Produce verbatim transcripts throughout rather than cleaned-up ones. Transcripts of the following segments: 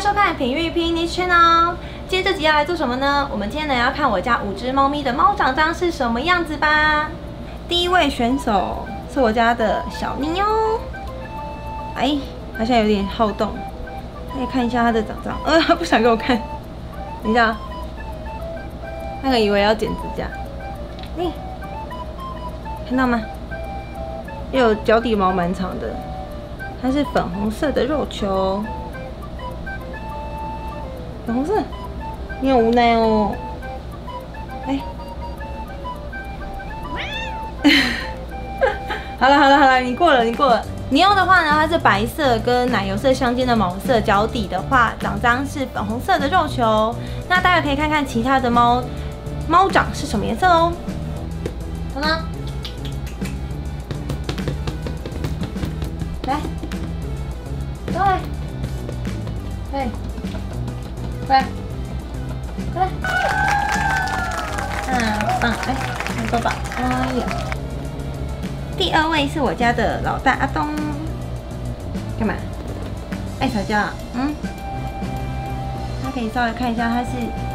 收看品玉拼 Niche Channel。今天这集要来做什么呢？我们今天呢要看我家五只猫咪的猫长章是什么样子吧。第一位选手是我家的小妞哦，哎，它现在有点好动，可以看一下它的长章。呃，它不想给我看，等一下，它可能以为要剪指甲。你看到吗？又有脚底毛蛮长的，它是粉红色的肉球。 粉红色，你好无奈哦。哎，好了好了好了，你过了你过了。妞的话呢，它是白色跟奶油色相间的毛色，脚底的话长章是粉红色的肉球。那大家可以看看其他的猫猫掌是什么颜色哦。好呢，来，过来，对。 过来，过来，嗯，棒，哎，看爸爸，哎呀，第二位是我家的老大阿东，干嘛？爱吵架啊？嗯，他可以稍微看一下，他是，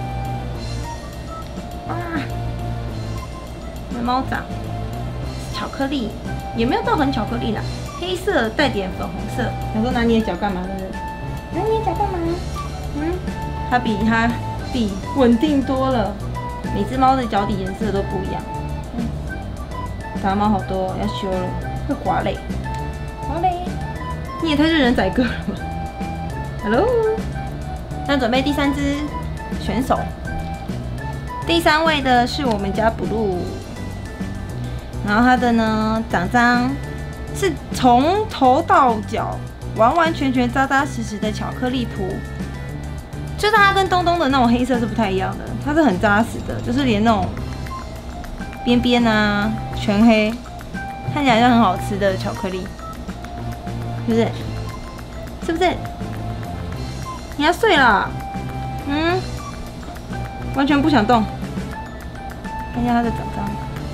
啊，这猫掌，巧克力，也没有到很巧克力啦，黑色带点粉红色。想说拿你的脚干嘛？是不是？拿你的脚干嘛？嗯。 它比它弟稳定多了，每只猫的脚底颜色都不一样。嗯，杂毛好多，要修了，会滑嘞，滑嘞。你也太任人宰割了吧 ？Hello， 那准备第三只选手，第三位的是我们家 Blue， 然后它的呢长章是从头到脚完完全全扎扎实实的巧克力蹼。 就是它跟东东的那种黑色是不太一样的，它是很扎实的，就是连那种边边啊全黑，看起来像很好吃的巧克力，是不是？是不是？你要睡了？嗯，完全不想动。看一下它的长章。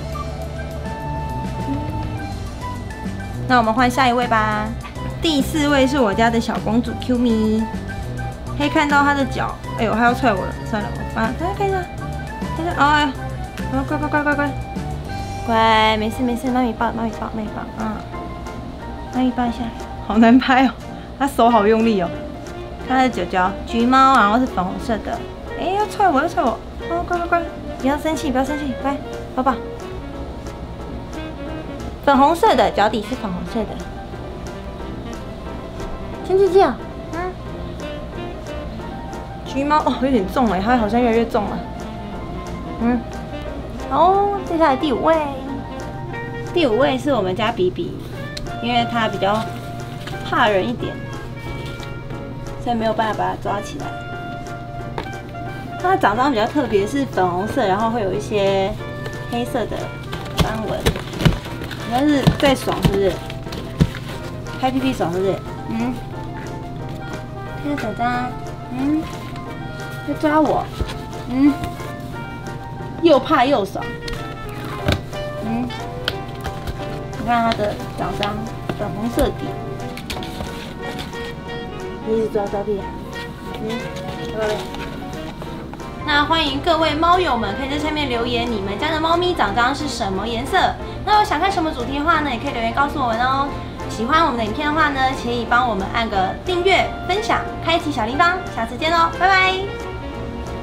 那我们换下一位吧。第四位是我家的小公主 Q 咪。 可以看到它的脚，哎呦，它要踹我了，算了，我把大家看一下，看一下，哎呀，乖乖乖乖乖，乖，没事没事，妈咪抱，妈咪抱，妈咪抱，嗯，妈咪抱一下，好难拍哦，它手好用力哦，它的脚脚橘猫，然后是粉红色的，哎，要踹我，要踹我，哦，乖乖乖，不要生气，不要生气，乖，抱抱，粉红色的脚底是粉红色的，生气气啊！ 橘猫哦，有点重哎，它好像越来越重了。嗯，好，接下来第五位，第五位是我们家比比，因为它比较怕人一点，所以没有办法把它抓起来。它的长章比较特别，是粉红色，然后会有一些黑色的斑纹。应该是在爽，是不是？开屁屁爽，是不是？嗯。看下长章，嗯。 要抓我，嗯，又怕又爽，嗯，你看它的长章粉红色底，你一直抓抓屁，嗯，好嘞。那欢迎各位猫友们可以在下面留言，你们家的猫咪长章是什么颜色？那有想看什么主题的话呢，也可以留言告诉我们哦。喜欢我们的影片的话呢，请帮我们按个订阅、分享、开启小铃铛。下次见喽，拜拜。